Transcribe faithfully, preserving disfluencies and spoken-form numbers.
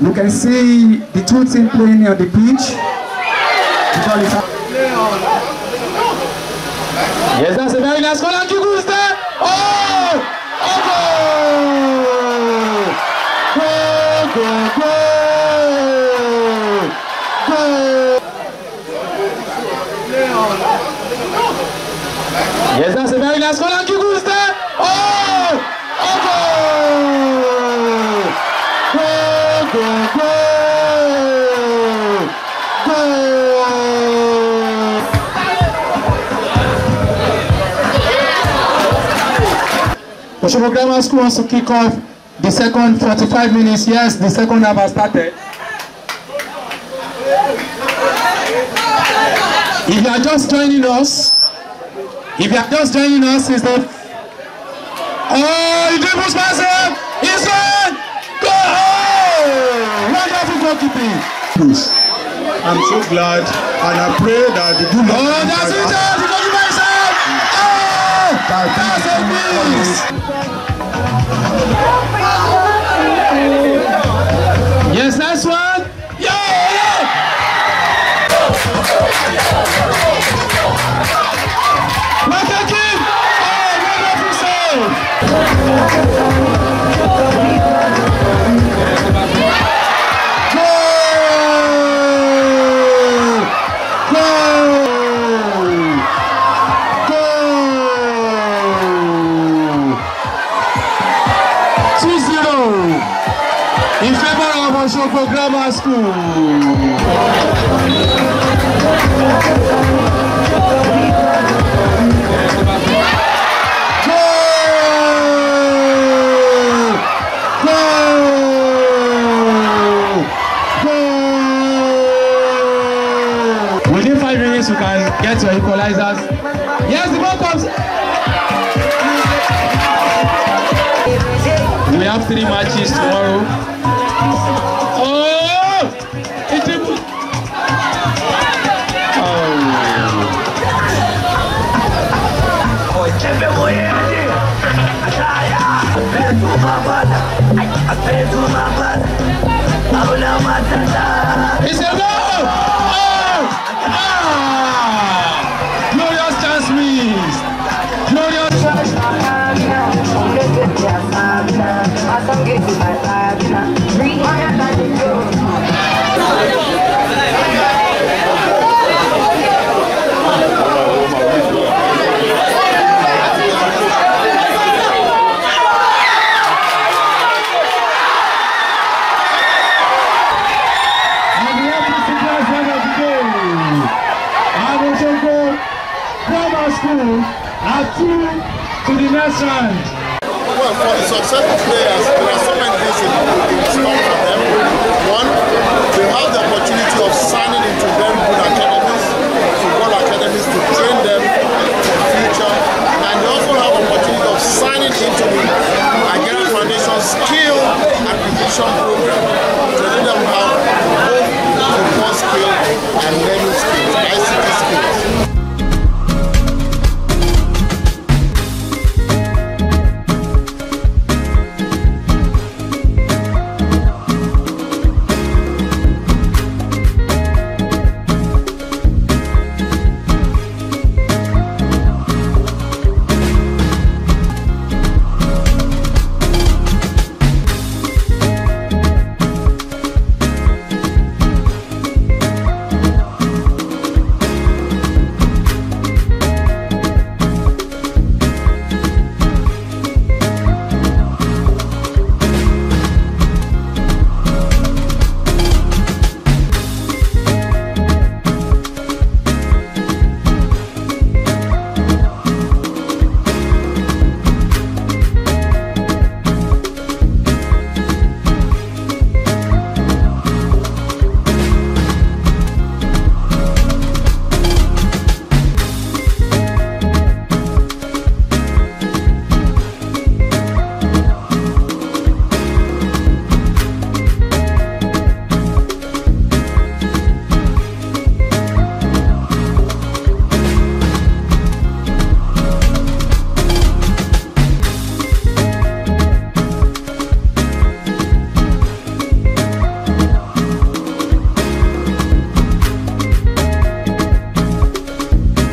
You can see the two teams playing on the pitch. Yes, that's a very nice goal. And Kiku is there. Oh! Oh, goal! Goal, goal, goal! Yes, that's a very nice goal. And Kiku is there. Oh! Oh, goal! Goal, goal, goal! Oshobo Grammar School wants to kick off the second forty-five minutes. Yes, the second half has started. If you are just joining us, if you are just joining us, is that oh, he dribbles past him. He's on. Go! Oh, wonderful goalkeeping. I'm so glad, and I pray that the good Lord. Oh, that's it. The goalkeeper is out. Oh, that's a miss. Yes, that's one. Yeah! What a kick! Oh, wonderful save! Goal! Goal! Goal! two zero in favor of Oshobo Grammar School. Within five minutes, you can get your equalizers. Yes, the ball comes. We have three matches tomorrow. Oh! It's a... It's a goal! Oh! Ah! Glorious chance missed! Glorious chance! Are two to the next round. Well, for the successful players, there are so many things in store for them. One, they have the opportunity of signing into very good academies, football academies, to train them for the future. And they also have the opportunity of signing into the Ajara Foundation skill acquisition program to let them have both football skill and learning